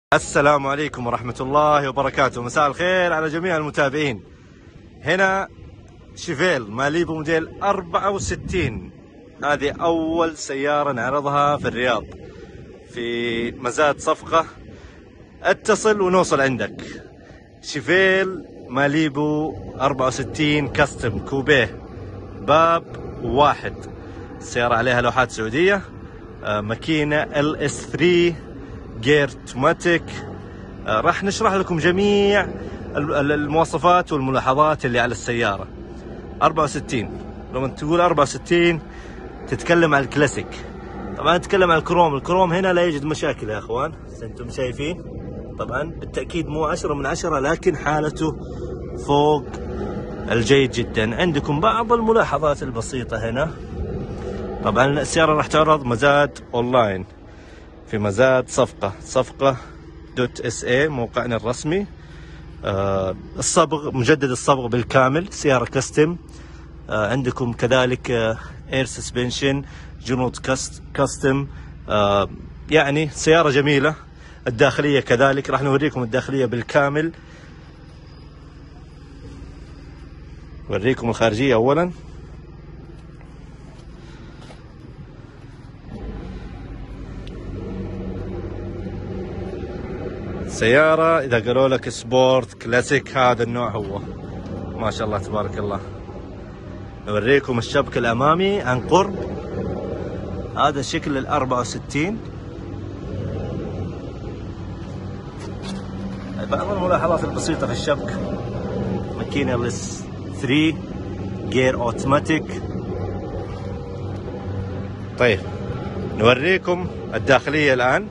السلام عليكم ورحمة الله وبركاته. مساء الخير على جميع المتابعين. هنا شيفيل ماليبو موديل 64. هذه أول سيارة نعرضها في الرياض في مزاد صفقة. اتصل ونوصل عندك. شيفيل ماليبو 64 كاستم كوبيه باب واحد. السيارة عليها لوحات سعودية، ماكينة LS3 جير اوتوماتيك. راح نشرح لكم جميع المواصفات والملاحظات اللي على السيارة. 64 لما تقول 64 تتكلم عن الكلاسيك. طبعا نتكلم عن الكروم. الكروم هنا لا يوجد مشاكل يا اخوان، انتم شايفين. طبعا بالتأكيد مو 10 من 10، لكن حالته فوق الجيد جدا. عندكم بعض الملاحظات البسيطة هنا. طبعا السيارة راح تعرض مزاد اونلاين في مزاد صفقة .sa موقعنا الرسمي. الصبغ مجدد الصبغ بالكامل، سيارة كاستم. عندكم كذلك اير سسبنشن، جنود كاستم. يعني سيارة جميلة. الداخلية كذلك راح نوريكم الداخلية بالكامل. نوريكم الخارجية اولا. سيارة إذا قالوا لك سبورت كلاسيك هذا النوع هو، ما شاء الله تبارك الله. نوريكم الشبك الأمامي عن قرب. هذا شكل 64. بعض الملاحظات البسيطة في الشبك. ماكينة LS3 جير اوتوماتيك. طيب نوريكم الداخلية الآن.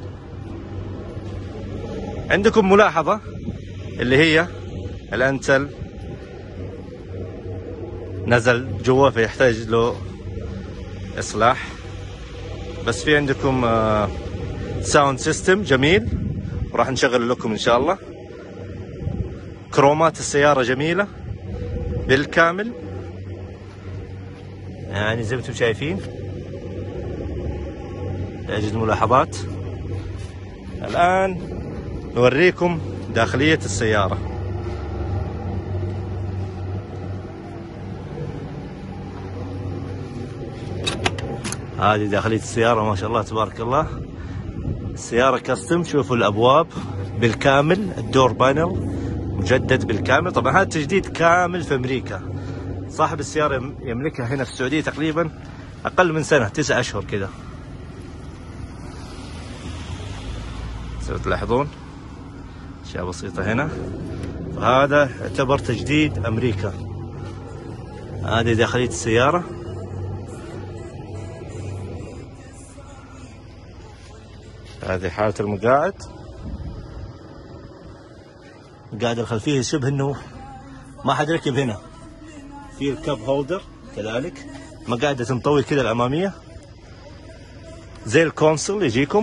عندكم ملاحظة اللي هي الأنتل نزل جوا فيحتاج له إصلاح، بس في عندكم ساوند سيستم جميل وراح نشغل لكم إن شاء الله. كرومات السيارة جميلة بالكامل، يعني زي ما انتم شايفين. يجد ملاحظات. الآن نوريكم داخلية السيارة. هذه داخلية السيارة ما شاء الله تبارك الله. السيارة كاستم. شوفوا الأبواب بالكامل، الدور بانل مجدد بالكامل. طبعا هذا تجديد كامل في أمريكا. صاحب السيارة يملكها هنا في السعودية تقريبا أقل من سنة، 9 أشهر كذا. تلاحظون أشياء بسيطة هنا. فهذا يعتبر تجديد أمريكا. هذه داخلية السيارة. هذه حالة المقاعد. القاعدة الخلفية شبه انه ما حد ركب هنا. في الكاب هولدر كذلك. مقاعدة مطول كذا الأمامية زي الكونسول يجيكم.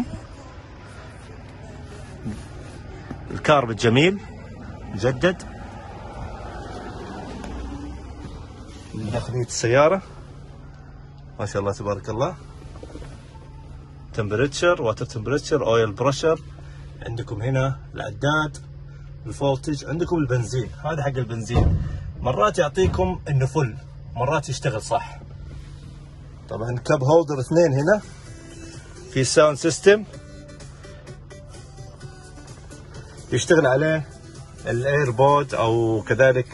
الكاربت جميل مجدد. داخلية السيارة ما شاء الله تبارك الله. تمبريتشر، واتر تمبريتشر، اويل برشر. عندكم هنا العداد، الفولتج. عندكم البنزين، هذا حق البنزين. مرات يعطيكم انه فل، مرات يشتغل صح. طبعا كاب هولدر 2 هنا. في ساوند سيستم يشتغل عليه الايربود او كذلك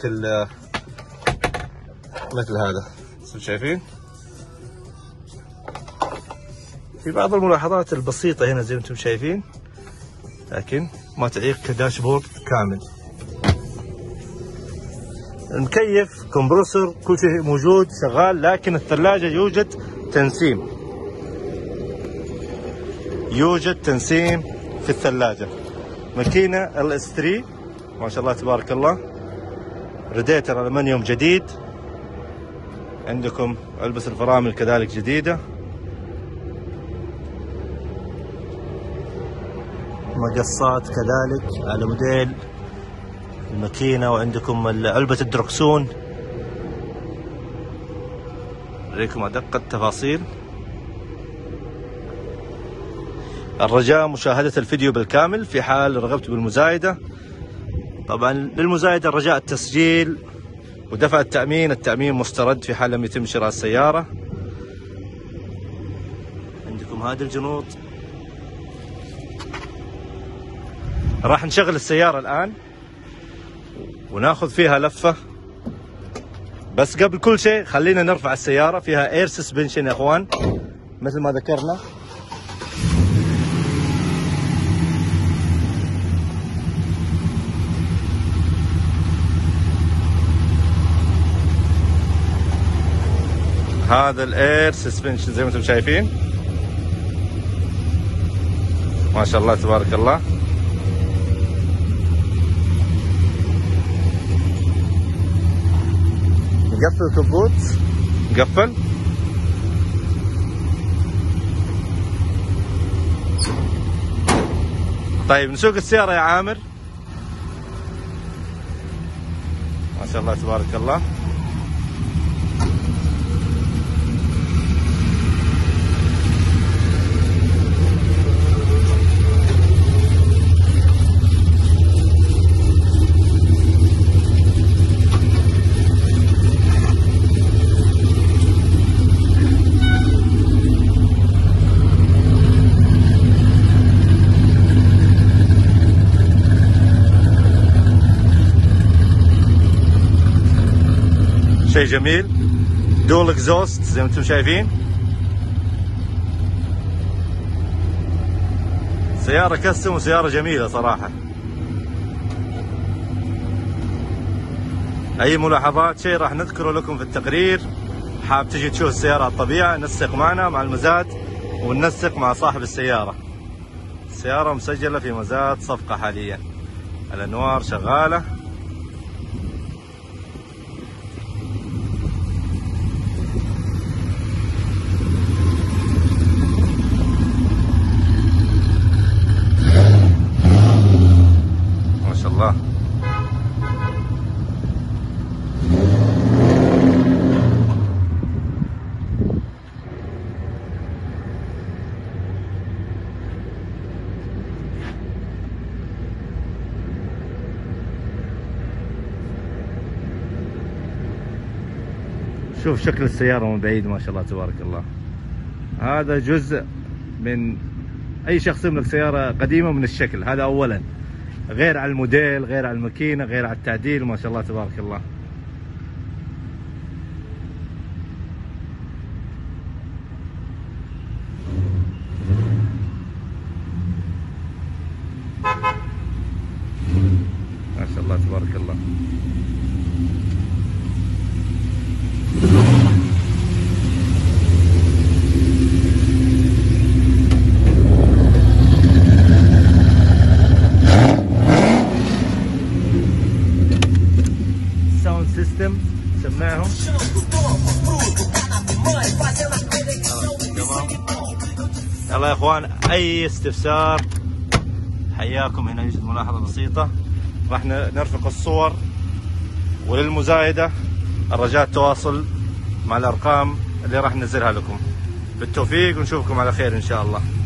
مثل هذا شايفين. في بعض الملاحظات البسيطة هنا زي ما انتم شايفين، لكن ما تعيق كداشبورد كامل. المكيف كومبرسور كل شيء موجود شغال، لكن الثلاجة يوجد تنسيم. يوجد تنسيم في الثلاجة. ماكينة LS3 ما شاء الله تبارك الله. راديتر ألمنيوم جديد. عندكم علبة الفرامل كذلك جديدة. مقصات كذلك على موديل الماكينة. وعندكم علبة الدركسون. أوريكم أدق التفاصيل. الرجاء مشاهدة الفيديو بالكامل في حال رغبت بالمزايدة. طبعا للمزايدة الرجاء التسجيل ودفع التأمين. التأمين مسترد في حال لم يتم شراء السيارة. عندكم هذه الجنوط. راح نشغل السيارة الآن وناخذ فيها لفة، بس قبل كل شيء خلينا نرفع السيارة. فيها اير سسبنشن يا اخوان مثل ما ذكرنا. هذا الاير سسبنشن زي ما انتم شايفين، ما شاء الله تبارك الله. نقفل الكبوت، نقفل. طيب نسوق السيارة يا عامر. ما شاء الله تبارك الله. شيء جميل. دول اكزوست زي ما انتم شايفين. سيارة كستم وسيارة جميلة صراحة. اي ملاحظات شيء راح نذكره لكم في التقرير. حاب تجي تشوف السيارة على الطبيعة، نسق معنا مع المزاد وننسق مع صاحب السيارة. السيارة مسجلة في مزاد صفقة حاليا. الانوار شغالة. الله. شوف شكل السيارة من بعيد ما شاء الله تبارك الله. هذا جزء من أي شخص يملك سيارة قديمة من الشكل هذا أولا، غير على الموديل، غير على الماكينة، غير على التعديل. ما شاء الله تبارك الله. ما شاء الله تبارك الله. سيستم سماعهم. يلا يا اخوان، اي استفسار حياكم. هنا يوجد ملاحظة بسيطة، راح نرفق الصور. وللمزايدة الرجاء التواصل مع الارقام اللي راح ننزلها لكم. بالتوفيق ونشوفكم على خير ان شاء الله.